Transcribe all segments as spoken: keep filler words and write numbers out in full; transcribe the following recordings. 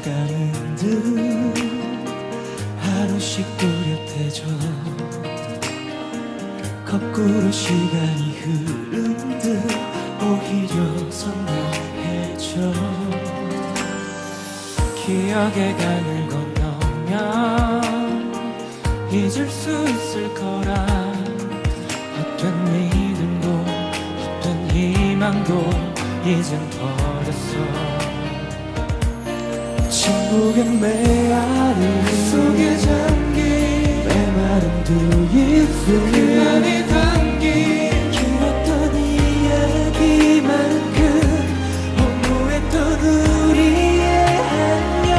스쳐가는 듯 하루씩 또렷해져 거꾸로 시간이 흐른 듯 오히려 선명해져 기억의 강을 건너면 잊을 수 있을 거라 헛된 믿음도 헛된 희망도 이젠 버렸어 침묵의 메아리 속에 잠긴 메마른 두 입술 그 안에 담긴 길었던 이야기만큼 허무했던 우리의 안녕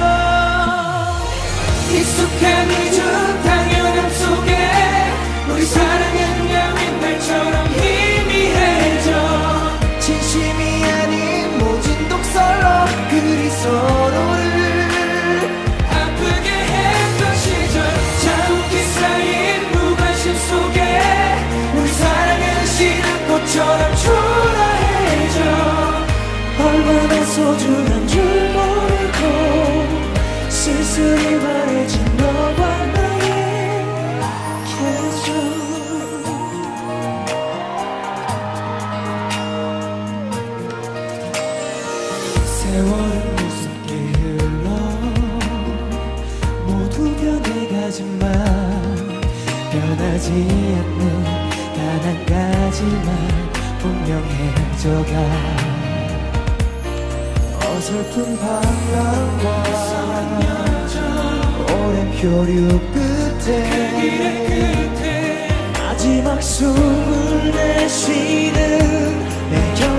익숙한 잊음 당연함 속에 우리 사랑은 야윈 날처럼 희미해져 진심이 아닌 모진 독설로 그리 서로를 아프게 했던 시절 자욱히 쌓인 무관심 속에 우리 사랑은 시든 꽃처럼 초라해져 얼마나 소중한 줄 모르고 쓸쓸히 말해진 너와 나의 계절 세월은 무섭게 흘러 모두 변해가지만 변하지 않는 단 한 가지만 분명해져가 어설픈 방랑과 오랜 표류 끝에 마지막 숨을 내쉬는 내 곁